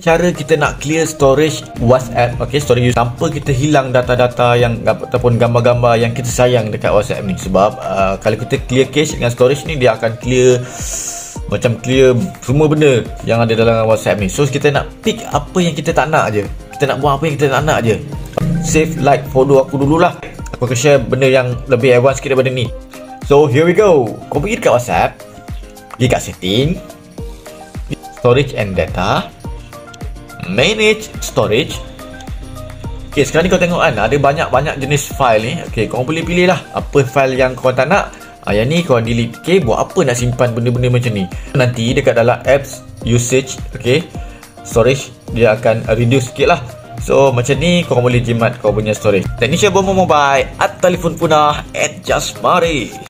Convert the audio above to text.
cara kita nak clear storage WhatsApp, storage tanpa kita hilang data-data yang ataupun gambar-gambar yang kita sayang dekat WhatsApp ni. Sebab kalau kita clear cache dengan storage ni, dia akan clear semua benda yang ada dalam WhatsApp ni. So kita nak pick apa yang kita tak nak je. Kita nak buang apa yang kita tak nak je. Save like follow aku dululah. Aku akan share benda yang lebih advance sikit daripada ni. So here we go. Kau pergi dekat WhatsApp, pergi kat setting, storage and data, manage storage. Sekarang ni kau tengok kan, ada banyak-banyak jenis file ni. Kau boleh pilih lah apa file yang kau tak nak. Yang ni kau delete. Buat apa nak simpan benda-benda macam ni? Nanti dekat dalam apps usage, storage dia akan reduce sikit lah. So macam ni kau boleh jimat kau punya storage. Technician Bomba Mobile at telefon punah at just mari.